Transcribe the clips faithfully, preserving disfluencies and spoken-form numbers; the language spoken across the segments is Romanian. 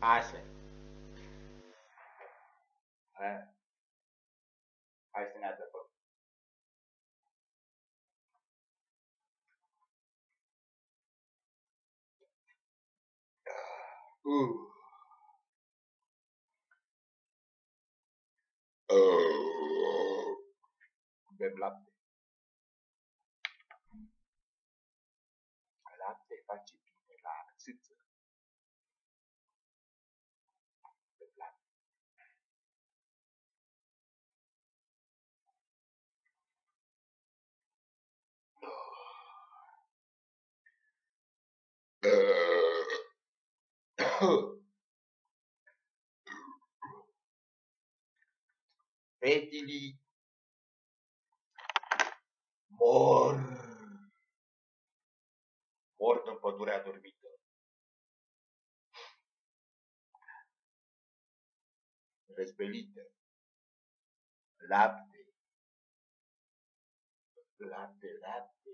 Astfel. Hai să ne adăpăm. Uh. Uh. Bem lapte. Lapte face bine la țâță. Bem lapte. Fetilii mor. Mor în pădurea dormită. Răzbelită. Lapte. Lapte, lapte.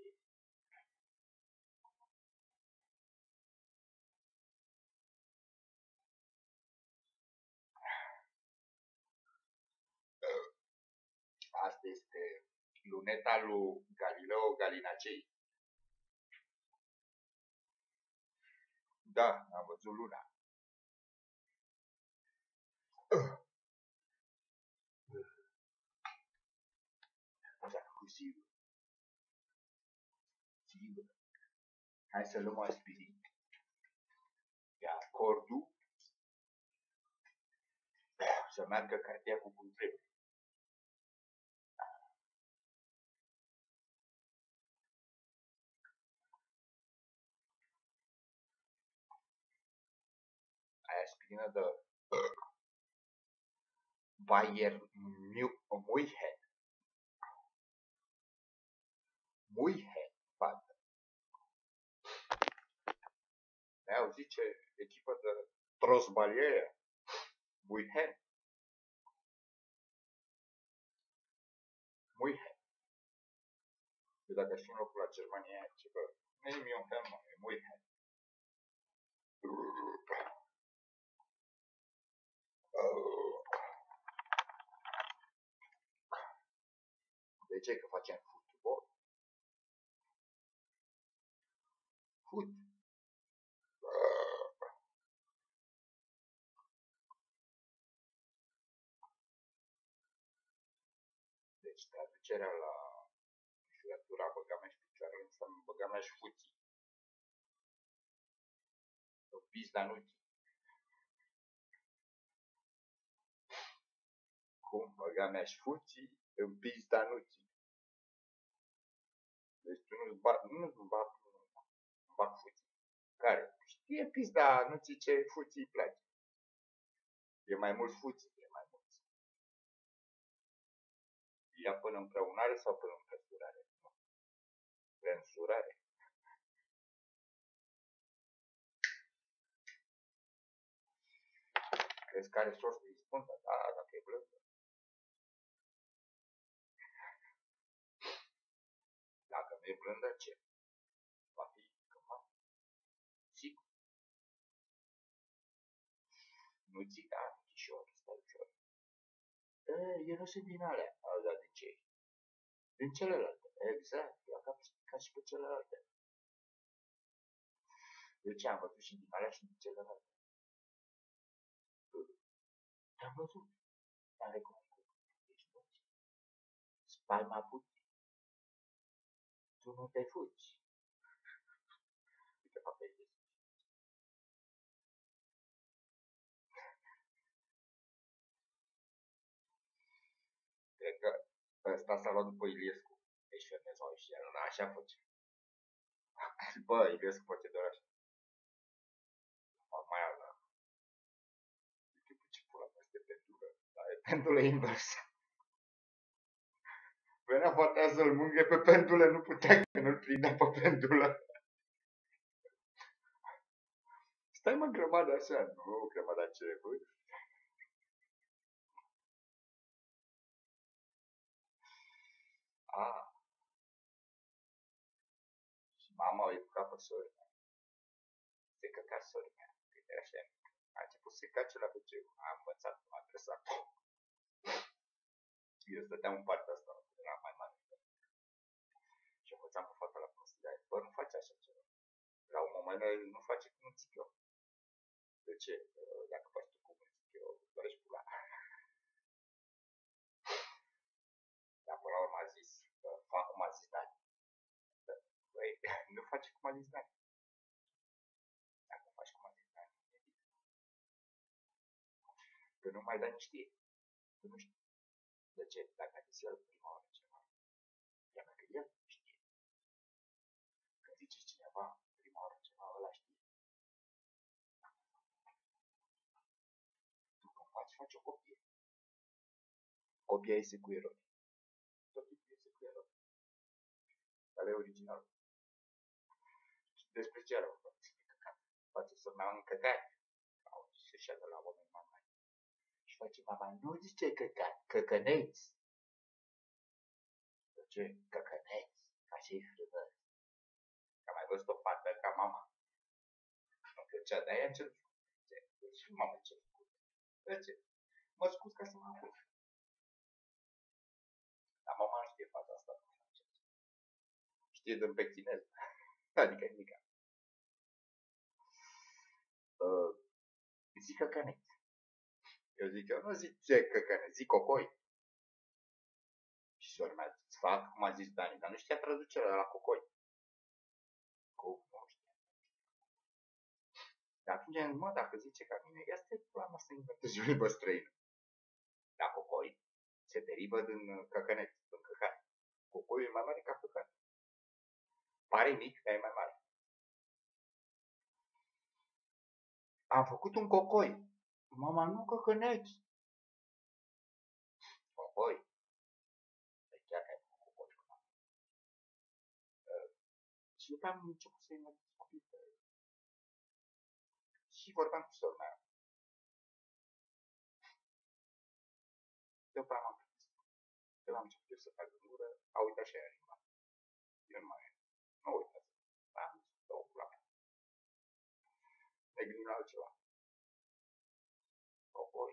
Asta este luneta lui Galileo Galilei. Da, am văzut luna. Da, cu sigur. Sigur. Hai să luăm aspirin. Ia cordul. Să meargă cardiacul cum trebuie. Ai aspirină de Bayern München. München, fată. Ne-ai auzit ce echipă de trosbaliere? München. München. Eu dacă aș fi în locul la Germania, ce bă, nu e München, nu, e München. De ce? Că facem fotbal? Fut. Deci traducerea la juratura băgamea și picioarele înseamnă băgamea și fuții. O pizda nuții. Cum băgamea și fuții în pizda nuții. Deci tu nu-ți bat, nu-ți bat, nu bat fuții. Care? Știe pizda nuții ce fuții îi place. E mai mult fuții, e mai mult. Ia până împreunare sau până împresurare? Împresurare. Crezi că are sos de ispuntă? Da, dacă e blândă. Dacă nu e blândă, ce? Va fi cândva? Sigur. Nu ții, da, chișor, stai ușor. E, eu nu sunt din alea. Au, da, din ce? Din celelalte. Exact, la cap ca și pe celelalte. De ce am văzut și din alea și din celelalte? Te-am văzut. Te-am recunoscut. Deci nu ții. Spaima puțin. Tu nu te fugi. Uite, papel. Cred că ăsta s-a luat după Iliescu. Deci Fernezau și el, așa face. Bă, Iliescu face doar așa. Mai ala. Uite pe ce pula mea este pendulă. Dar e pendulă inversă. Venea poate să-l mânghe pe pendulă, nu putea că nu-l prindea pe pendulă. Stai mă grămadă așa, nu grămada ce bă. Ah. Mama o educa pe sora mea. Se căca sora mea. Că era așa. A început început să se cace la pe ce am învățat, m-a adresat. Eu stăteam în partea asta, era mai mare. Și învățam pe fata la prostie. Bă, nu faci așa ceva. La un moment nu face cum îmi zic eu. De ce? Dacă faci tu cum îmi zic eu, dorești pula. Dar până la urmă a zis, fac cum a zis Dani. Băi, nu faci cum a zis Dani. Dacă faci cum a zis Dani, e bine. Că nu mai Dani știe. Că nu știe. De ce? Dacă a zis el prima oară ceva. Iar dacă el știe. Când zice cineva prima oară ceva, ăla știe. Tu când faci, faci o copie. Copia este cu erori. Tot timpul este cu erori. Dar e original. Despre ce era? Face să mea un căcat. Sau se șeadă la oameni mai mari. Și face mama, nu zice căcat, căcăneți. De ce? Căcăneți. Așa-i frumos. Am mai văzut o fată ca mama. Nu plăcea, de aia am cerut. Și mama ce făcut. De ce? Mă scuz ca să mă apuc. Dar mama nu știe fata asta. Știe de-n pectinez. Adică nimica. Uh, zic căcăneți. Eu zic, eu nu zic ce căcăneți, zic cocoi. Și sora mea, îți fac cum a zis Dani, dar nu știa traducerea la cocoi. Cu, nu știa. Dar atunci, mă, dacă zice ca mine, ia stai pula mea să inventezi o limbă străină. Dar cocoi se derivă din căcăneți, din căcat. Cocoiul e mai mare ca căcat. Pare mic, dar e mai mare. Am făcut un cocoi. Mama, nu căcăneți. Cocoi. Deci chiar ai făcut cocoi. Și după am început să-i mă discut. Și vorbeam cu sora mea. După am înțeles. Eu am început eu să fac în gură, a uitat și aia limba. Eu nu mai nu uitat. Am zis, două pula mea. Ne gândim la altceva. Cocoi.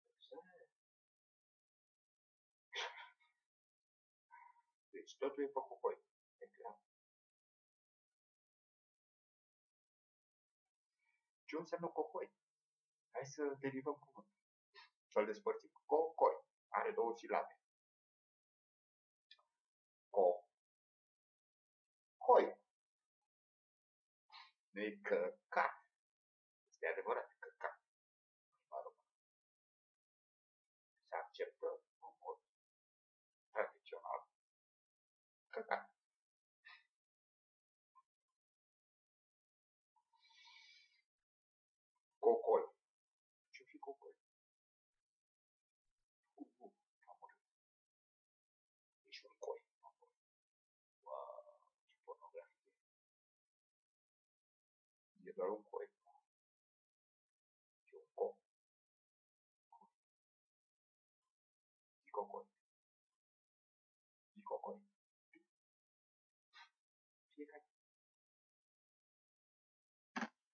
Deci totul e pe cocoi. E clar. Ce înseamnă cocoi? Hai să derivăm cuvântul. Să-l despărțim. Cocoi. Are două silabe. Co. Coi. Nu e căcat. Este adevărat căcat. Se acceptă în mod tradițional căcat. Cocoi. Ce-o fi cocoi? Uh, uh, am murit. Ești un coi. Wow, ce pornografie. E doar un coi. E un co. E cocoi.